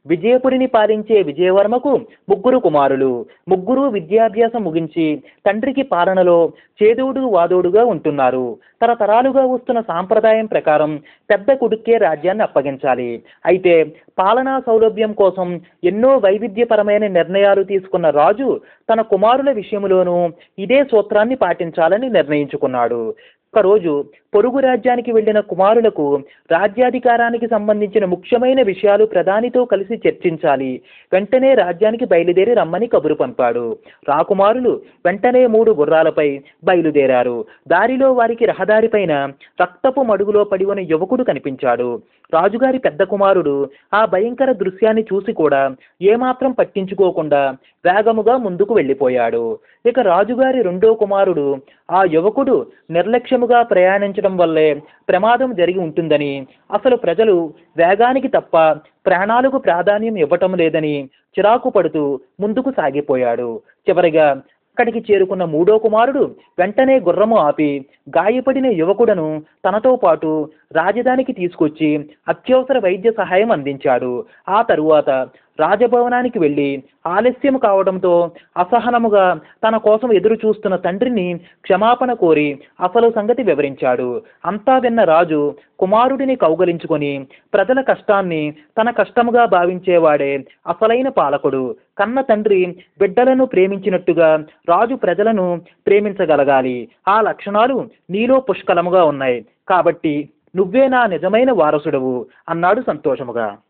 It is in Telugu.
విజయపురిని పాలించే విజయవర్మకు ముగ్గురు కుమారులు. ముగ్గురు విద్యాభ్యాసం ముగించి తండ్రికి పాలనలో చేదోడు వాదోడుగా ఉంటున్నారు. తరతరాలుగా వస్తున్న సాంప్రదాయం ప్రకారం పెద్ద కొడుక్కే రాజ్యాన్ని అప్పగించాలి. అయితే పాలనా సౌలభ్యం కోసం ఎన్నో వైవిధ్యపరమైన నిర్ణయాలు తీసుకున్న రాజు తన కుమారుల విషయంలోనూ ఇదే సూత్రాన్ని పాటించాలని నిర్ణయించుకున్నాడు. ఒకరోజు పొరుగు రాజ్యానికి వెళ్లిన కుమారులకు రాజ్యాధికారానికి సంబంధించిన ముఖ్యమైన విషయాలు ప్రధానితో కలిసి చర్చించాలి. వెంటనే రాజ్యానికి బయలుదేరి రమ్మని కబురు పంపాడు. రాకుమారులు వెంటనే 3 గుర్రాలపై బయలుదేరారు. దారిలో వారికి రహదారిపైన రక్తపు మడుగులో పడి ఉన్న యువకుడు కనిపించాడు. రాజుగారి పెద్ద కుమారుడు ఆ భయంకర దృశ్యాన్ని చూసి కూడా ఏమాత్రం పట్టించుకోకుండా వేగముగా ముందుకు వెళ్ళిపోయాడు. ఇక రాజుగారి రెండో కుమారుడు ఆ యువకుడు నిర్లక్ష్యముగా ప్రయాణించడం వల్లే ప్రమాదం జరిగి ఉంటుందని, అసలు ప్రజలు వేగానికి తప్ప ప్రాణాలకు ప్రాధాన్యం ఇవ్వటం లేదని చిరాకు పడుతూ ముందుకు సాగిపోయాడు. చివరిగా అక్కడికి చేరుకున్న మూడో కుమారుడు వెంటనే గుర్రము ఆపి గాయపడిన యువకుడను తనతో పాటు రాజధానికి తీసుకొచ్చి అత్యవసర వైద్య సహాయం అందించాడు. ఆ తరువాత రాజభవనానికి వెళ్ళి ఆలస్యం కావడంతో అసహనముగా తన కోసం ఎదురు చూస్తున్న తండ్రిని క్షమాపణ కోరి అసలు సంగతి వివరించాడు. అంతా విన్న రాజు కుమారుడిని కౌగలించుకొని ప్రజల కష్టాన్ని తన కష్టముగా భావించేవాడే అసలైన పాలకుడు. కన్న తండ్రి బిడ్డలను ప్రేమించినట్టుగా రాజు ప్రజలను ప్రేమించగలగాలి. ఆ లక్షణాలు నీలో పుష్కలముగా ఉన్నాయి. కాబట్టి నువ్వే నా నిజమైన వారసుడవు అన్నాడు సంతోషముగా.